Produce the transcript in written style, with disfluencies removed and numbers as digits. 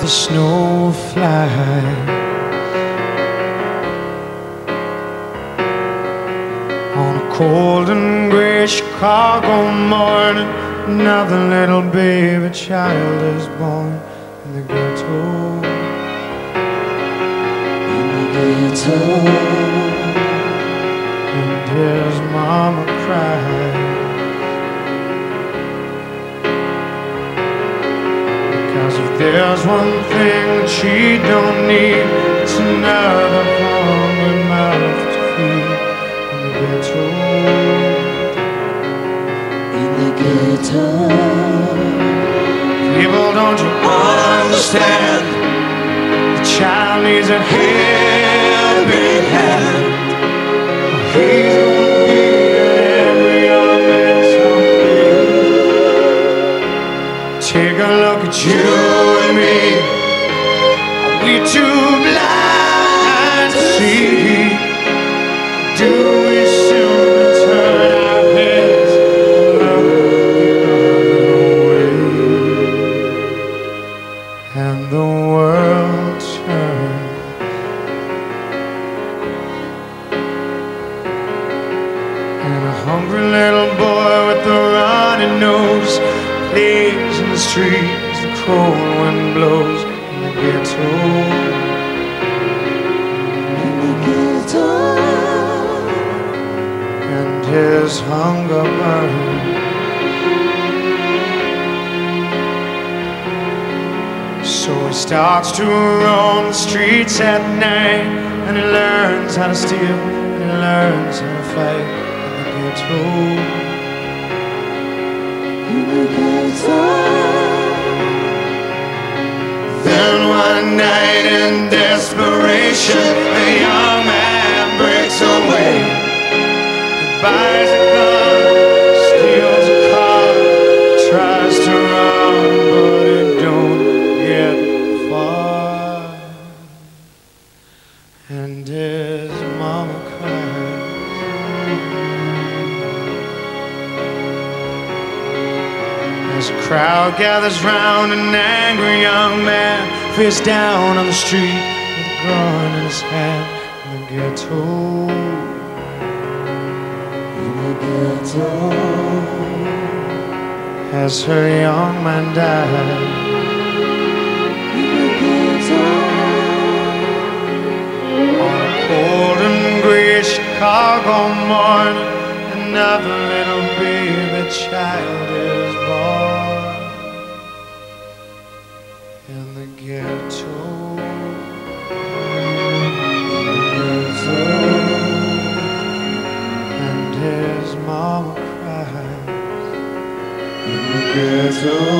the snow fly. On a cold and gray Chicago morning, another little baby child is born in the ghetto. In the ghetto. And his mama cried, because if there's one thing that she don't need, it's another hungry mouth to feed. In the ghetto. In the ghetto. People, don't you understand? The child needs a helping hand. He's gonna be every young man someday. Take a look at you and me. Are we too blind to see? Do we simply turn our heads and look the other way? And the world turns. And a hungry little boy with a runny nose plays in the street as the cold wind blows in the ghetto. In the ghetto. And his hunger burns. So he starts to roam the streets at night, and he learns how to steal, and he learns how to fight. In the ghetto. Then one night in desperation, a young man breaks away. He buys a gun, steals a car, tries to run, but he don't get far. And his mama cries. As a crowd gathers round an angry young man, face down on the street with a gun in his hand. In the ghetto. In the ghetto. As her young man died. In the ghetto. On a cold and gray Chicago morning, another little baby child is born in the ghetto. And his mama cries. In the ghetto.